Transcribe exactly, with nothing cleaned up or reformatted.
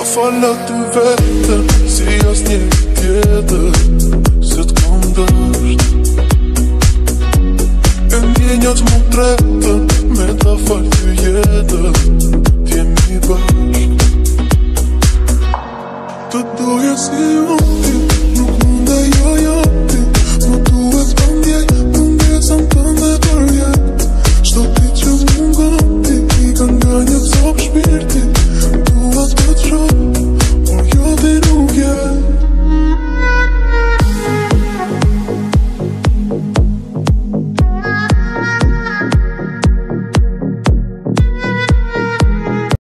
fala ty vetën, si as një tjetër, se t'kom dësht. E ndjenjat mu tretën, me ta fal ty jetën.